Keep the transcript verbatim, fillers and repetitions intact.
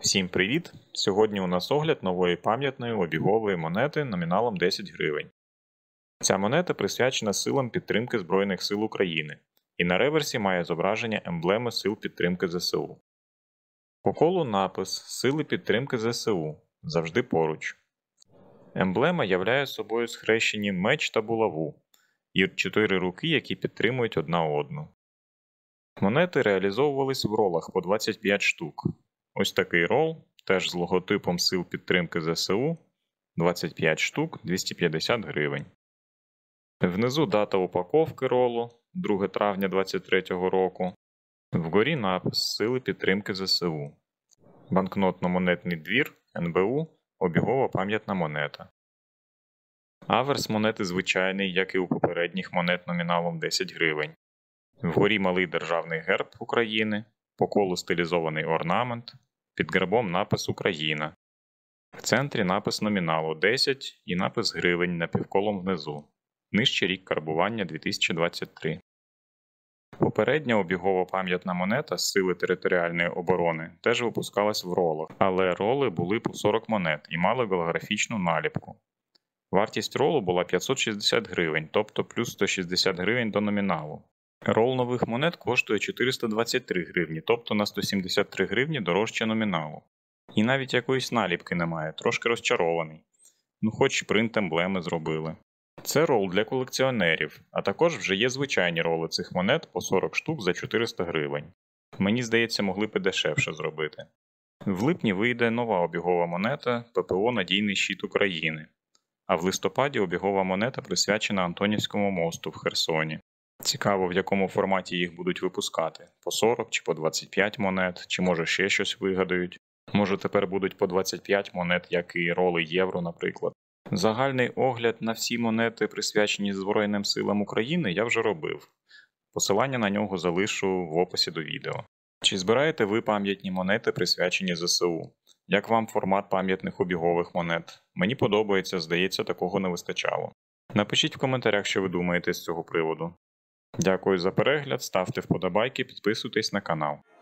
Всім привіт! Сьогодні у нас огляд нової пам'ятної обігової монети номіналом десять гривень. Ця монета присвячена силам підтримки Збройних сил України і на реверсі має зображення емблеми Сил підтримки ЗСУ. По колу напис «Сили підтримки ЗСУ. Завжди поруч». Емблема являє собою схрещені меч та булаву і чотири руки, які підтримують одна одну. Монети реалізовувались в ролах по двадцять п'ять штук. Ось такий рол, теж з логотипом Сил підтримки ЗСУ, двадцять п'ять штук, двісті п'ятдесят гривень. Внизу дата упаковки ролу, друге травня двадцять третього року. Вгорі напис Сили підтримки ЗСУ. Банкнотно-монетний двір, ен бе у, обігова пам'ятна монета. Аверс монети звичайний, як і у попередніх монет номіналом десять гривень. Вгорі малий державний герб України, по колу стилізований орнамент, під гербом напис «Україна». В центрі напис номіналу десять і напис гривень напівколом внизу. Нижче рік карбування дві тисячі двадцять три. Попередня обігова пам'ятна монета з Сили територіальної оборони теж випускалась в ролах, але роли були по сорок монет і мали голографічну наліпку. Вартість ролу була п'ятсот шістдесят гривень, тобто плюс сто шістдесят гривень до номіналу. Рол нових монет коштує чотириста двадцять три гривні, тобто на сто сімдесят три гривні дорожче номіналу. І навіть якоїсь наліпки немає, трошки розчарований. Ну хоч принт емблеми зробили. Це рол для колекціонерів, а також вже є звичайні роли цих монет по сорок штук за чотириста гривень. Мені здається, могли б і дешевше зробити. В липні вийде нова обігова монета пе пе о «Надійний щит України», а в листопаді обігова монета присвячена Антонівському мосту в Херсоні. Цікаво, в якому форматі їх будуть випускати. По сорок чи по двадцять п'ять монет, чи може ще щось вигадають. Може тепер будуть по двадцять п'ять монет, як і роли євро, наприклад. Загальний огляд на всі монети, присвячені Збройним силам України, я вже робив. Посилання на нього залишу в описі до відео. Чи збираєте ви пам'ятні монети, присвячені зе се у? Як вам формат пам'ятних обігових монет? Мені подобається, здається, такого не вистачало. Напишіть в коментарях, що ви думаєте з цього приводу. Дякую за перегляд, ставте вподобайки, підписуйтесь на канал.